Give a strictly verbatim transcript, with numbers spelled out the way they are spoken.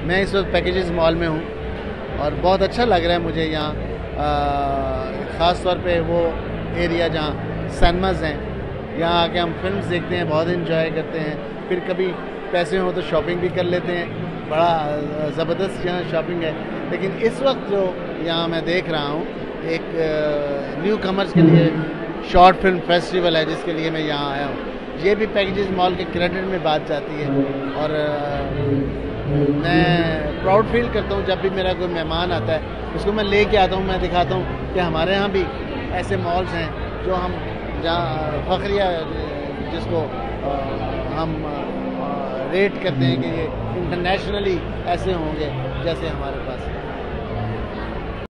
मैं इस वक्त पैकेजेस मॉल में हूँ और बहुत अच्छा लग रहा है मुझे यहाँ, ख़ास तौर पे वो एरिया जहाँ सिनेमाज हैं, यहाँ आके हम फिल्म्स देखते हैं, बहुत इन्जॉय करते हैं। फिर कभी पैसे हो तो शॉपिंग भी कर लेते हैं, बड़ा ज़बरदस्त यहाँ शॉपिंग है। लेकिन इस वक्त जो यहाँ मैं देख रहा हूँ, एक न्यू कमर्स के लिए शॉर्ट फिल्म फेस्टिवल है जिसके लिए मैं यहाँ आया हूँ। ये भी पैकेजेस मॉल के क्रेडिट में बात जाती है और मैं प्राउड फील करता हूँ जब भी मेरा कोई मेहमान आता है उसको मैं लेके आता हूँ, मैं दिखाता हूँ कि हमारे यहाँ भी ऐसे मॉल्स हैं जो हम जहाँ फ़ख्रिया जिसको हम रेट करते हैं कि ये इंटरनेशनली ऐसे होंगे जैसे हमारे पास।